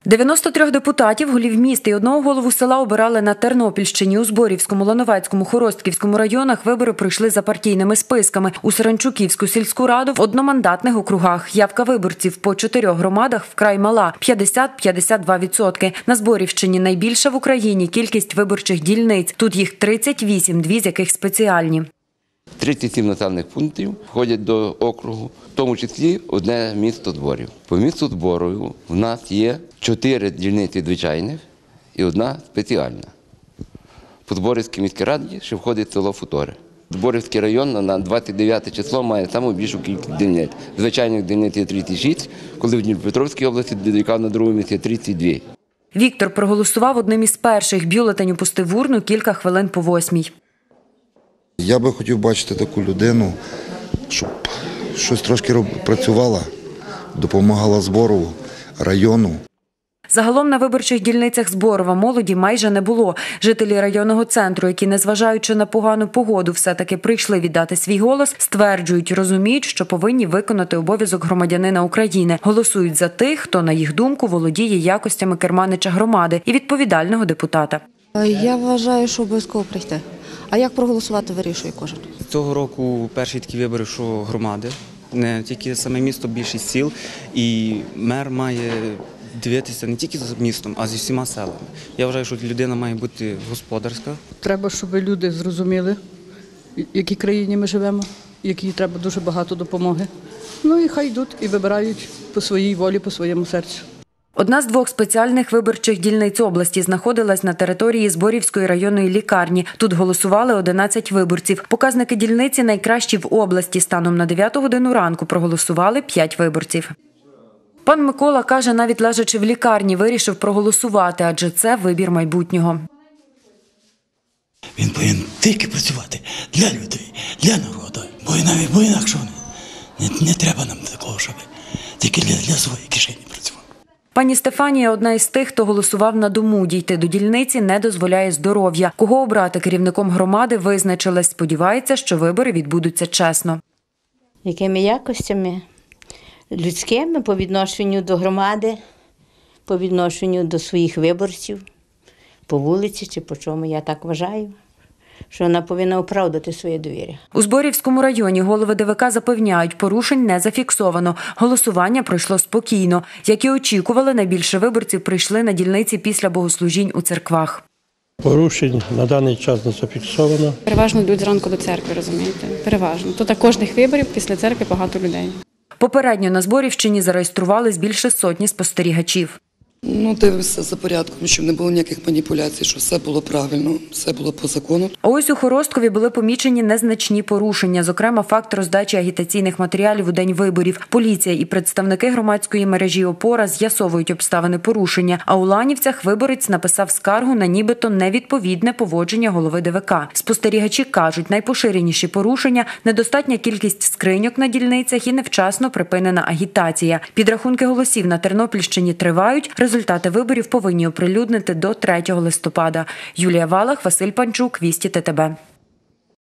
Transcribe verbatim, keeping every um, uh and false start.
дев'яносто три депутатів, голів міст і одного голову села обирали на Тернопільщині. У Зборівському, Лановецькому, Хоростківському районах вибори пройшли за партійними списками. У Саранчуківську сільську раду в одномандатних округах. Явка виборців по чотирьох громадах вкрай мала – п'ятдесят - п'ятдесят два відсотки. На Зборівщині найбільша в Україні кількість виборчих дільниць. Тут їх тридцять вісім, дві з яких спеціальні. тридцять сім населених пунктів входять до округу, в тому числі одне місто Зборів. По місту Зборів у нас є чотири дільниці звичайних і одна спеціальна. По Зборівській міській раді ще входить село Футори. Зборівський район на двадцять дев'яте число має найбільшу кількість дільниць. Звичайних дільниць є тридцять шість, коли в Дніпропетровській області, яка на другому місці, тридцять два. Віктор проголосував одним із перших. Бюлетень опустив в урну кілька хвилин по восьмій. Я би хотів бачити таку людину, щоб щось трошки працювала, допомагала Зборову, району. Загалом на виборчих дільницях Зборова молоді майже не було. Жителі районного центру, які, незважаючи на погану погоду, все-таки прийшли віддати свій голос, стверджують, розуміють, що повинні виконати обов'язок громадянина України. Голосують за тих, хто, на їх думку, володіє якостями керманича громади і відповідального депутата. Я вважаю, що обов'язково прийти. А як проголосувати, вирішує кожен. Цього року перші такі вибори, що громади, не тільки саме місто, більшість сіл. І мер має дивитися не тільки за містом, а зі всіма селами. Я вважаю, що людина має бути господарська. Треба, щоб люди зрозуміли, в якій країні ми живемо, якій треба дуже багато допомоги. Ну і хай йдуть і вибирають по своїй волі, по своєму серцю. Одна з двох спеціальних виборчих дільниць області знаходилась на території Зборівської районної лікарні. Тут голосували одинадцять виборців. Показники дільниці найкращі в області. Станом на дев'яту годину ранку проголосували п'ять виборців. Пан Микола каже, навіть лежачи в лікарні, вирішив проголосувати, адже це вибір майбутнього. Він повинен тільки працювати для людей, для народу. Бо навіть бо інакше не, не треба нам такого, щоб тільки для, для своєї кишені працювати. Пані Стефанія – одна із тих, хто голосував на дому. Дійти до дільниці не дозволяє здоров'я. Кого обрати керівником громади, визначилась. Сподівається, що вибори відбудуться чесно. Якими якостями? Людськими по відношенню до громади, по відношенню до своїх виборців, по вулиці чи по чому, я так вважаю, що вона повинна оправдати своє довір'я. У Зборівському районі голови ДВК запевняють, порушень не зафіксовано. Голосування пройшло спокійно. Як і очікували, найбільше виборців прийшли на дільниці після богослужінь у церквах. Порушень на даний час не зафіксовано. Переважно йдуть зранку до церкви, розумієте? Переважно. Тут кожних виборів після церкви багато людей. Попередньо на Зборівщині зареєструвались більше сотні спостерігачів. Ну, дивимося за порядком, щоб не було ніяких маніпуляцій, щоб все було правильно, все було по закону. А ось у Хоросткові були помічені незначні порушення, зокрема факт роздачі агітаційних матеріалів у день виборів. Поліція і представники громадської мережі «Опора» з'ясовують обставини порушення, а у Ланівцях виборець написав скаргу на нібито невідповідне поводження голови ДВК. Спостерігачі кажуть, найпоширеніші порушення – недостатня кількість скриньок на дільницях і невчасно припинена агітація. Підрахунки голосів на Тернопільщині тривають. Результати виборів повинні оприлюднити до третього листопада. Юлія Валах, Василь Панчук, Вісті ТТБ.